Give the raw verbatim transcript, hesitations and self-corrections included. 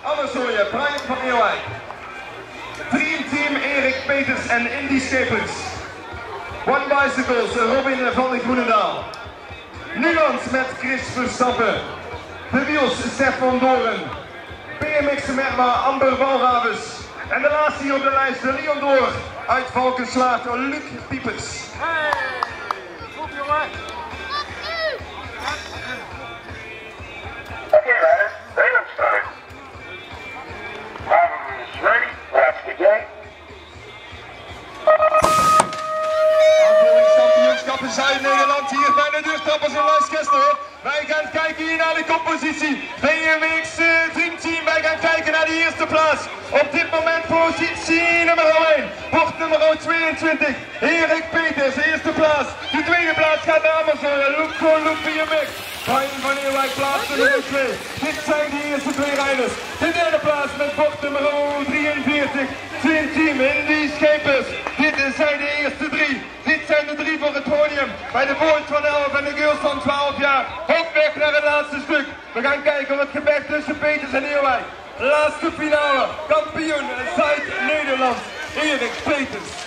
Amazonië, Brian van Eerwijk. Dream Team Erik Peters en Indy Schepens. One Bicycles, Robin van de Groenendaal. Nuance met Chris Verstappen. De Wiels, Stefan Doren. B M X Merma, Amber Walravens. En de laatste hier op de lijst, de Leon Door uit Valkenslaat, Luc Piepers. Hey, goed jongen. Okay, riders, they don't start. Driver is ready, let's begin. Kampioenschappen Zuid-Nederland hier bij de deurtrappers in Luiskester. Wij gaan kijken hier naar de koppositie. B M X Dream Team, wij gaan kijken naar de eerste plaats. Op dit moment positie nummer één. Bocht nummer tweeëntwintig. Erik Peters, eerste plaats. De tweede plaats gaat naar Amazon. Look for Look B M X. Brian van Eerwijk plaats nummer twee. Dit zijn de eerste twee rijders. De derde plaats met bocht nummer drieënveertig. Dream Team Indy Schepens. Dit zijn de eerste drie. Dit zijn de drie voor het podium. Bij de boys van elf en de girls van twaalf jaar. Op weg naar het laatste stuk. We gaan kijken wat het gevecht tussen Peters en Eerwijk. Laatste finale. Kampioen Zuid-Nederland. Erik Peters.